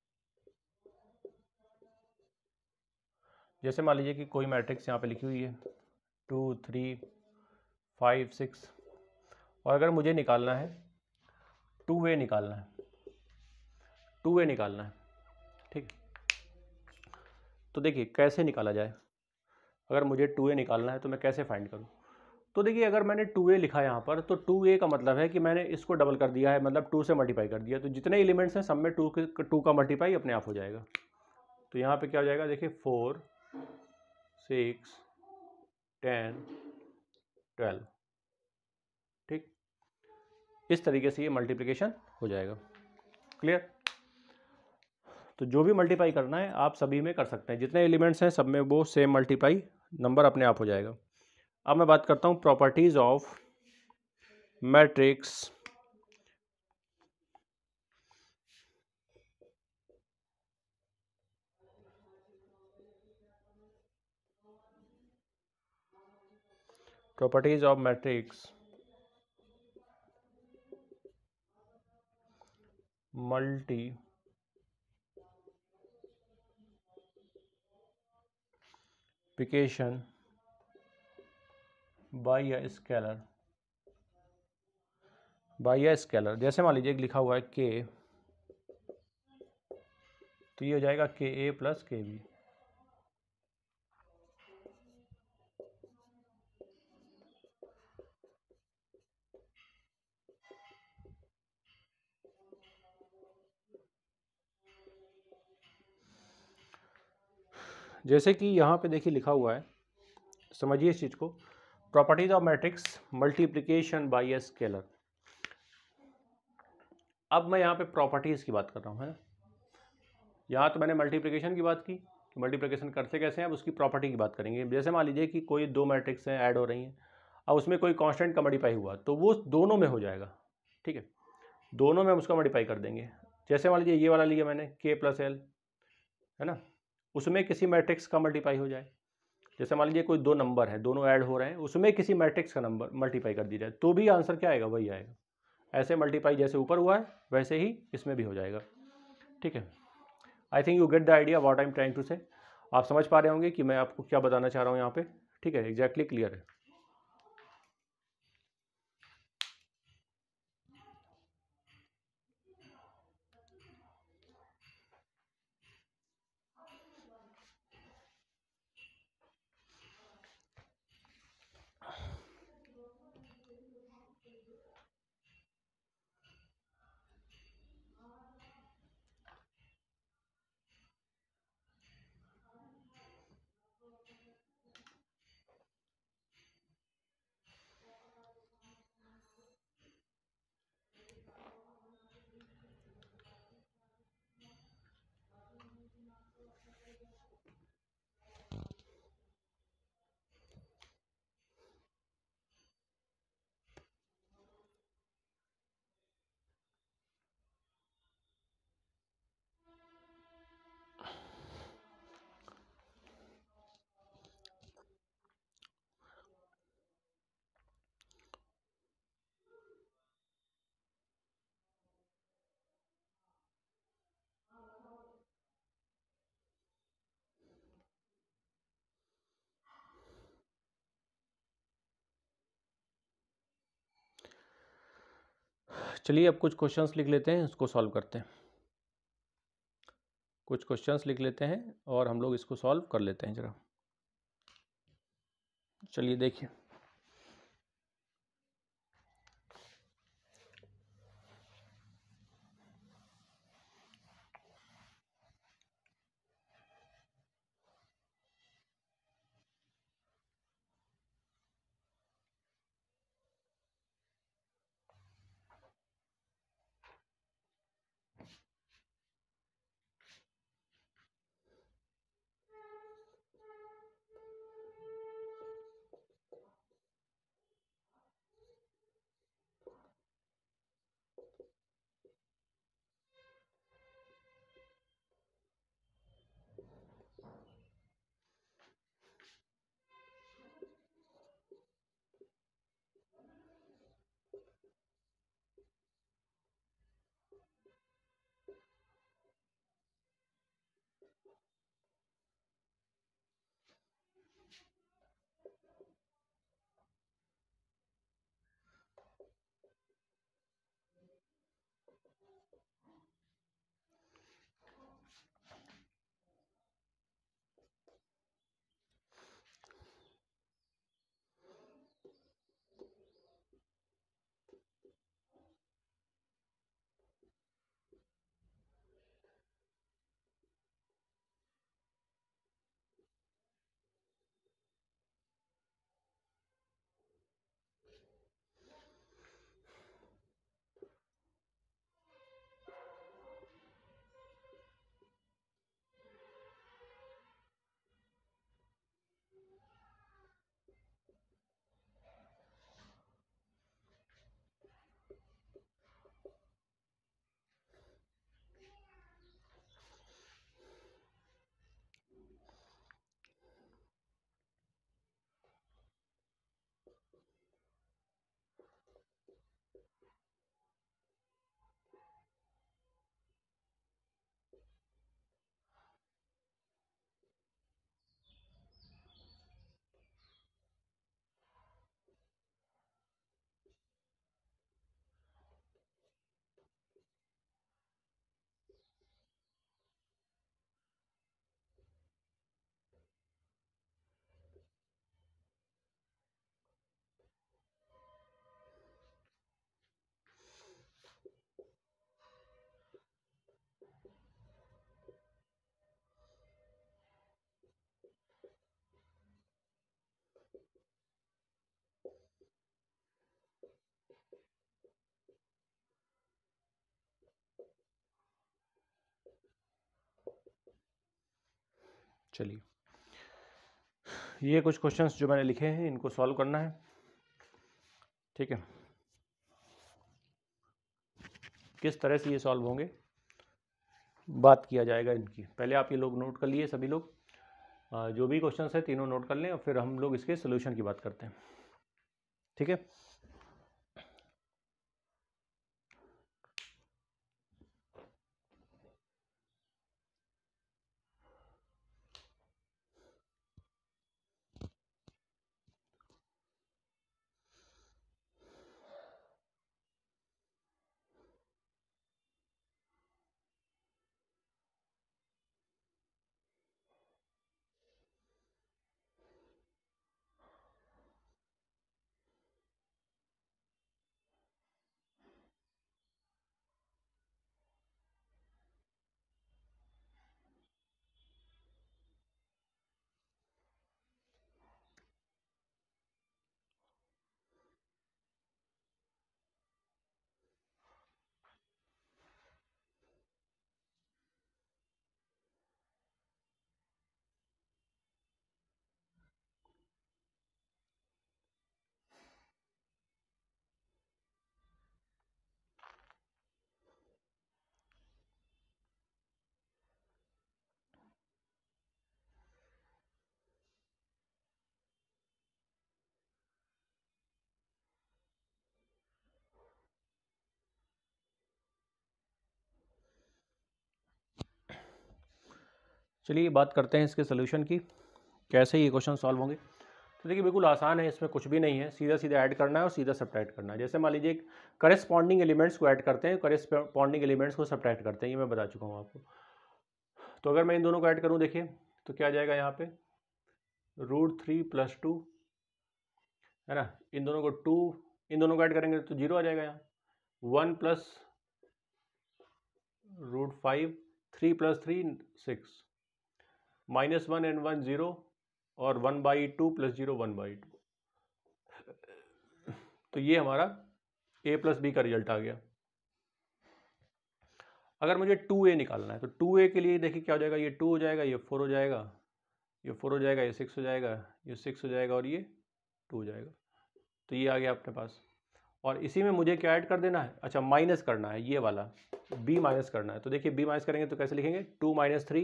जैसे मान लीजिए कि कोई मैट्रिक्स यहाँ पे लिखी हुई है 2 3 5 6, और अगर मुझे निकालना है 2a निकालना है, 2a निकालना है, ठीक। तो देखिए कैसे निकाला जाए, अगर मुझे 2a निकालना है तो मैं कैसे फाइंड करूँ। तो देखिए अगर मैंने 2a लिखा यहाँ पर, तो 2a का मतलब है कि मैंने इसको डबल कर दिया है, मतलब 2 से मल्टीप्लाई कर दिया, तो जितने एलिमेंट्स हैं सब में 2 का मल्टीप्लाई अपने आप हो जाएगा। तो यहाँ पे क्या हो जाएगा, देखिए 4 6 10 12, ठीक। इस तरीके से ये मल्टीप्लिकेशन हो जाएगा। क्लियर। तो जो भी मल्टीप्लाई करना है आप सभी में कर सकते हैं, जितने एलिमेंट्स हैं सब में वो सेम मल्टीप्लाई नंबर अपने आप हो जाएगा। अब मैं बात करता हूँ properties of matrix properties of matrix multiplication by a scalar, by a scalar. जैसे मान लीजिए लिखा हुआ है k, तो ये हो जाएगा ka प्लस kb। जैसे कि यहाँ पे देखिए लिखा हुआ है, समझिए इस चीज़ को, properties of matrix multiplication by a scalar. अब मैं यहाँ पे प्रॉपर्टीज़ की बात कर रहा हूँ, है ना। यहाँ तो मैंने मल्टीप्लिकेशन की बात की, मल्टीप्लिकेशन करते कैसे हैं, अब उसकी प्रॉपर्टी की बात करेंगे। जैसे मान लीजिए कि कोई 2 मैट्रिक्स हैं, ऐड हो रही हैं, अब उसमें कोई कांस्टेंट का मल्टीप्लाई हुआ तो वो दोनों में हो जाएगा, ठीक है। दोनों में हम उसका मल्टीप्लाई कर देंगे। जैसे मान लीजिए ये वाला लिया मैंने k प्लस एल, है ना, उसमें किसी मैट्रिक्स का मल्टीप्लाई हो जाए। जैसे मान लीजिए कोई 2 नंबर हैं, दोनों ऐड हो रहे हैं, उसमें किसी मैट्रिक्स का नंबर मल्टीप्लाई कर दी जाए तो भी आंसर क्या आएगा, वही आएगा। ऐसे मल्टीप्लाई जैसे ऊपर हुआ है वैसे ही इसमें भी हो जाएगा, ठीक है। I think you get the idea what I am trying to say. आप समझ पा रहे होंगे कि मैं आपको क्या बताना चाह रहा हूँ यहाँ पे, ठीक है, एग्जैक्टली क्लियर है। चलिए अब कुछ क्वेश्चंस लिख लेते हैं, उसको सॉल्व करते हैं। कुछ क्वेश्चंस लिख लेते हैं और हम लोग इसको सॉल्व कर लेते हैं जरा। चलिए देखिए, चलिए, ये कुछ क्वेश्चंस जो मैंने लिखे हैं इनको सॉल्व करना है, ठीक है। किस तरह से ये सॉल्व होंगे बात किया जाएगा इनकी। पहले आप ये लोग नोट कर लिए, सभी लोग जो भी क्वेश्चंस है तीनों नोट कर लें और फिर हम लोग इसके सोल्यूशन की बात करते हैं, ठीक है। चलिए बात करते हैं इसके सोल्यूशन की, कैसे ये क्वेश्चन सॉल्व होंगे। तो देखिए बिल्कुल आसान है, इसमें कुछ भी नहीं है, सीधा सीधा ऐड करना है और सीधा सब्ट्रैक्ट करना है। जैसे मान लीजिए करेस्पॉन्डिंग एलिमेंट्स को ऐड करते हैं, करेस्पॉन्डिंग एलिमेंट्स को सब्ट्रैक्ट करते हैं, ये मैं बता चुका हूँ आपको। तो अगर मैं इन दोनों को ऐड करूँ, देखिए तो क्या आ जाएगा यहाँ पे √3 + 2 है ना। इन दोनों को 2, इन दोनों को ऐड करेंगे तो 0 आ जाएगा यहाँ। 1 + √5, 3 + 3 6, -1 and 1 0 और 1/2 + 0 1/2। तो ये हमारा a + b का रिजल्ट आ गया। अगर मुझे 2a निकालना है तो 2a के लिए देखिए क्या हो जाएगा, ये 2 हो जाएगा, ये 4 हो जाएगा, ये 4 हो जाएगा, ये 6 हो जाएगा, ये 6 हो जाएगा और ये 2 हो जाएगा। तो ये आ गया अपने पास। और इसी में मुझे क्या ऐड कर देना है, अच्छा माइनस करना है, ये वाला b माइनस करना है। तो देखिए b माइनस करेंगे तो कैसे लिखेंगे, 2 - 3,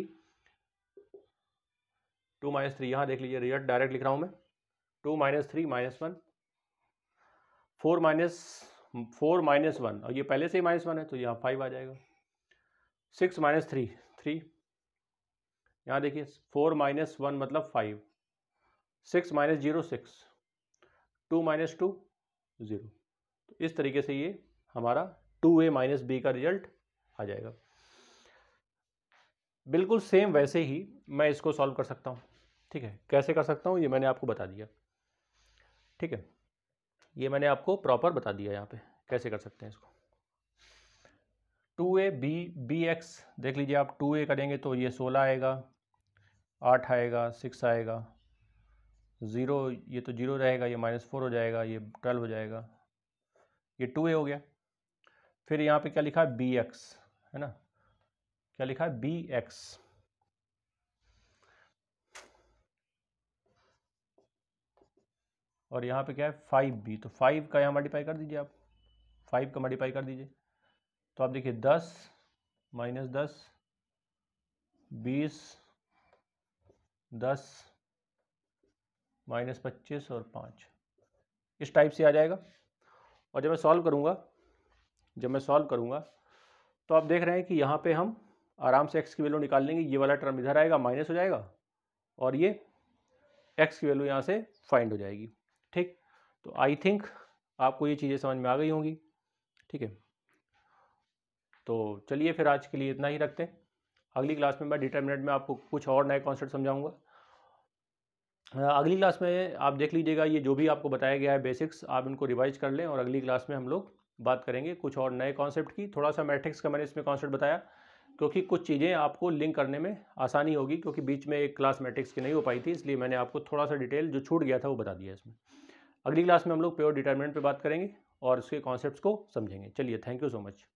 2 - 3, यहाँ देख लीजिए रिजल्ट डायरेक्ट लिख रहा हूँ मैं, 2 - 3 -1, 4 - 1 और ये पहले से ही -1 है तो यहाँ 5 आ जाएगा। 6 - 3 3, यहाँ देखिए 4 - 1 मतलब 5, 6 - 0 6, 2 - 2 0। तो इस तरीके से ये हमारा 2a - b का रिजल्ट आ जाएगा। बिल्कुल सेम वैसे ही मैं इसको सॉल्व कर सकता हूँ। ठीक है, कैसे कर सकता हूँ ये मैंने आपको बता दिया। ठीक है, ये मैंने आपको प्रॉपर बता दिया यहाँ पे कैसे कर सकते हैं इसको। 2a bx देख लीजिए आप, 2a करेंगे तो ये 16 आएगा, 8 आएगा, 6 आएगा, 0 ये तो 0 रहेगा, ये -4 हो जाएगा, ये 12 हो जाएगा, ये 2a हो गया। फिर यहाँ पे क्या लिखा है bx, है ना, क्या लिखा है bx, और यहाँ पे क्या है 5b, तो 5 का यहाँ मल्टीप्लाई कर दीजिए आप, 5 का मल्टीप्लाई कर दीजिए तो आप देखिए 10 - 10 20 10 -25 और 5, इस टाइप से आ जाएगा। और जब मैं सॉल्व करूँगा तो आप देख रहे हैं कि यहाँ पे हम आराम से x की वैल्यू निकाल लेंगे। ये वाला टर्म इधर आएगा, माइनस हो जाएगा, और ये x की वैल्यू यहाँ से फाइंड हो जाएगी। ठीक, तो आई थिंक आपको ये चीज़ें समझ में आ गई होंगी। ठीक है, तो चलिए फिर आज के लिए इतना ही रखते हैं। अगली क्लास में मैं डिटरमिनेंट में आपको कुछ और नए कॉन्सेप्ट समझाऊंगा। अगली क्लास में आप देख लीजिएगा, ये जो भी आपको बताया गया है बेसिक्स, आप इनको रिवाइज कर लें, और अगली क्लास में हम लोग बात करेंगे कुछ और नए कॉन्सेप्ट की। थोड़ा सा मैट्रिक्स का मैंने इसमें कॉन्सेप्ट बताया क्योंकि कुछ चीज़ें आपको लिंक करने में आसानी होगी, क्योंकि बीच में एक क्लास मैट्रिक्स की नहीं हो पाई थी, इसलिए मैंने आपको थोड़ा सा डिटेल जो छूट गया था वो बता दिया इसमें। अगली क्लास में हम लोग प्योर डिटरमिनेंट पे बात करेंगे और उसके कॉन्सेप्ट्स को समझेंगे। चलिए, थैंक यू सो मच।